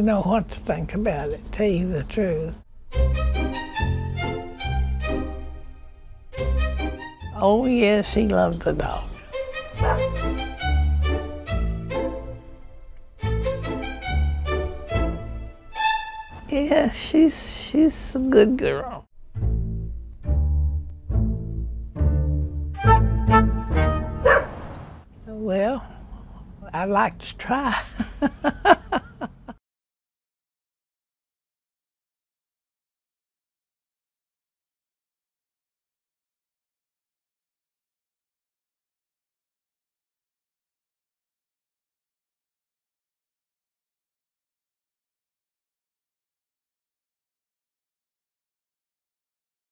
really know what to think about it, to tell you the truth. Oh yes, he loved the dog. Yeah, she's a good girl. Well, I'd like to try.